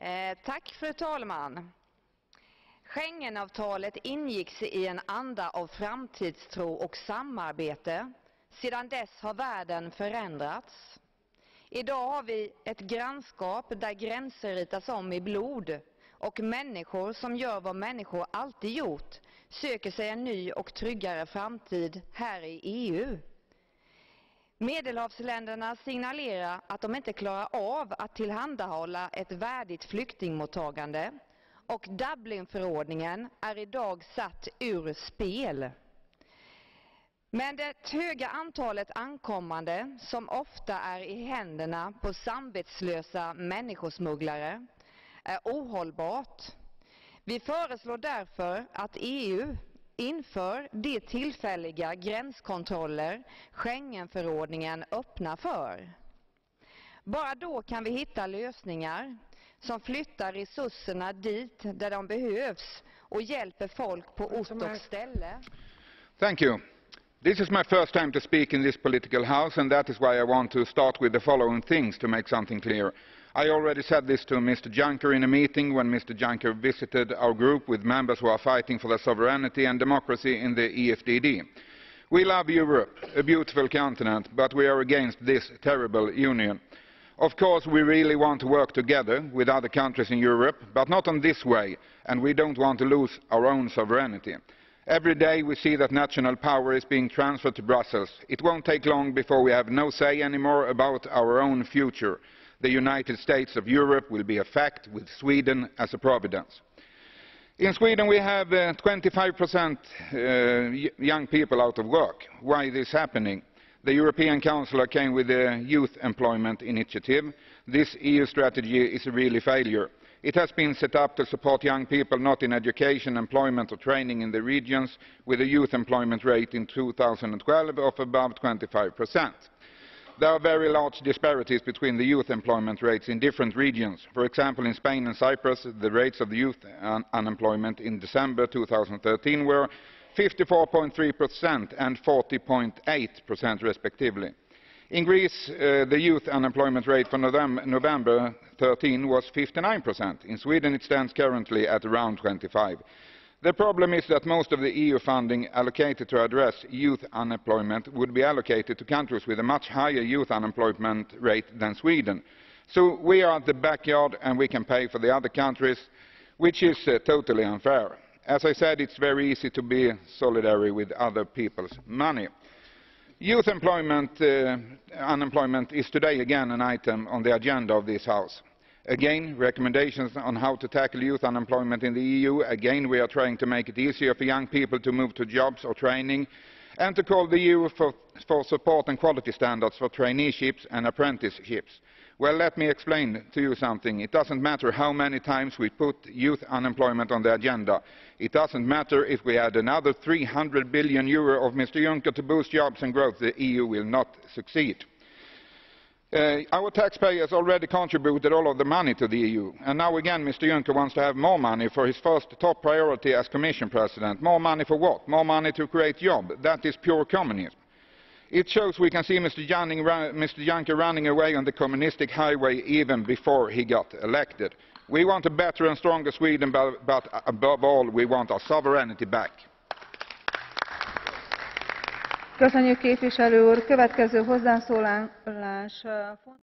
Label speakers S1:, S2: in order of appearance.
S1: Tack fru talman. Schengenavtalet ingicks i en anda av framtidstro och samarbete. Sedan dess har världen förändrats. Idag har vi ett grannskap där gränser ritas om i blod och människor som gör vad människor alltid gjort söker sig en ny och tryggare framtid här i EU. Medelhavsländerna signalerar att de inte klarar av att tillhandahålla ett värdigt flyktingmottagande och Dublinförordningen är idag satt ur spel. Men det höga antalet ankommande som ofta är i händerna på samvetslösa människosmugglare är ohållbart. Vi föreslår därför att EU inför de tillfälliga gränskontroller Schengenförordningen öppnar för. Bara då kan vi hitta lösningar som flyttar resurserna dit där de behövs och hjälper folk på ort och ställe.
S2: Thank you. This is my first time to speak in this political house, and that is why I want to start with the following things to make something clear. I already said this to Mr. Juncker in a meeting when Mr. Juncker visited our group with members who are fighting for their sovereignty and democracy in the EFDD. We love Europe, a beautiful continent, but we are against this terrible union. Of course, we really want to work together with other countries in Europe, but not in this way, and we don't want to lose our own sovereignty. Every day we see that national power is being transferred to Brussels. It won't take long before we have no say anymore about our own future. The United States of Europe will be a fact, with Sweden as a providence. In Sweden we have 25% young people out of work. Why is this happening? The European Council came with a youth employment initiative. This EU strategy is a real failure. It has been set up to support young people not in education, employment or training in the regions, with a youth employment rate in 2012 of above 25%. There are very large disparities between the youth employment rates in different regions. For example, in Spain and Cyprus, the rates of the youth unemployment in December 2013 were 54.3% and 40.8% respectively. In Greece, the youth unemployment rate for November 13 was 59%. In Sweden, it stands currently at around 25%. The problem is that most of the EU funding allocated to address youth unemployment would be allocated to countries with a much higher youth unemployment rate than Sweden. So we are at the backyard and we can pay for the other countries, which is totally unfair. As I said, it's very easy to be solidary with other people's money. Youth unemployment is today again an item on the agenda of this House. Again, recommendations on how to tackle youth unemployment in the EU. Again, we are trying to make it easier for young people to move to jobs or training, and to call the EU for support and quality standards for traineeships and apprenticeships. Well, let me explain to you something. It doesn't matter how many times we put youth unemployment on the agenda. It doesn't matter if we add another 300 billion euro of Mr. Juncker to boost jobs and growth. The EU will not succeed. Our taxpayers already contributed all of the money to the EU, and now again Mr. Juncker wants to have more money for his first top priority as Commission President. More money for what? More money to create jobs. That is pure communism. It shows we can see Mr. Juncker running away on the communistic highway even before he got elected. We want a better and stronger Sweden, but above all we want our sovereignty back.
S3: Köszönjük képviselő úr, következő hozzászólás